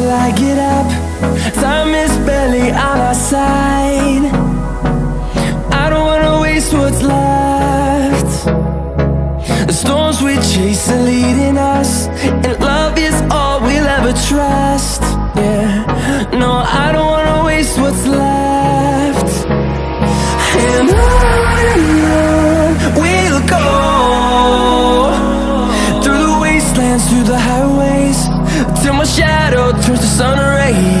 I get up. Time is barely on our side. I don't wanna waste what's left. The storms we chase are leading us, and love is all we'll ever trust. Yeah, no, I don't wanna waste what's left. And on we'll go, through the wastelands, through the highways, till my shadow turns to sun rays.